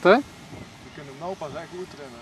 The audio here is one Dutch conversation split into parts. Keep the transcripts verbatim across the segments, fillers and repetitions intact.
Wat hè? Je kunt hem nou pas echt goed trimmen.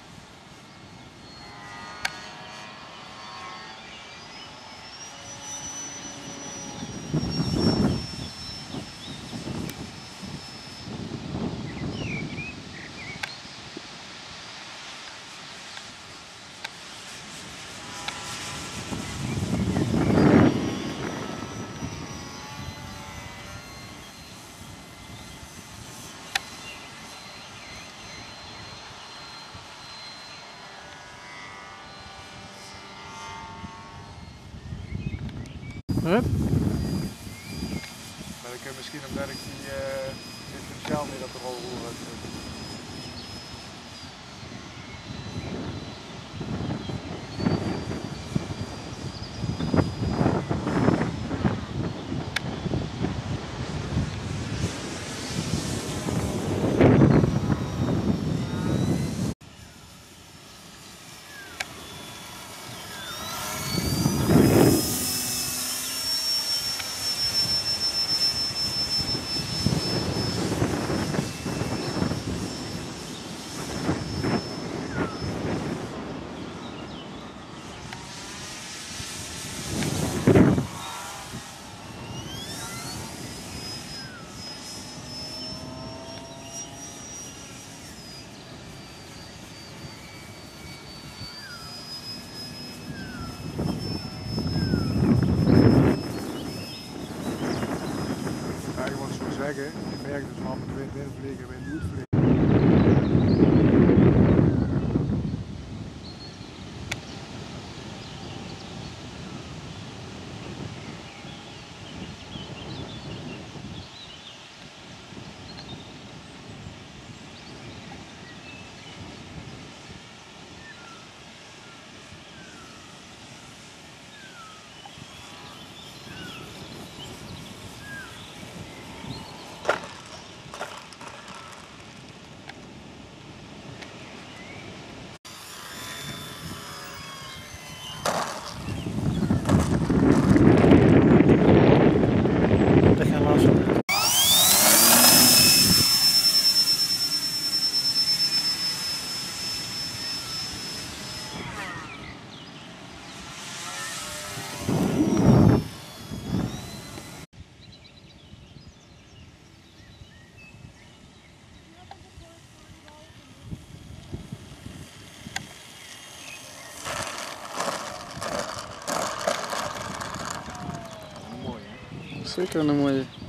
Hup. Maar dan kun je misschien omdat ik die uh, differentiaal meer op de rolroer heb. Zeggen, je merkt dus van de wind invliegen, wind uitvliegen. Zeker een mooie.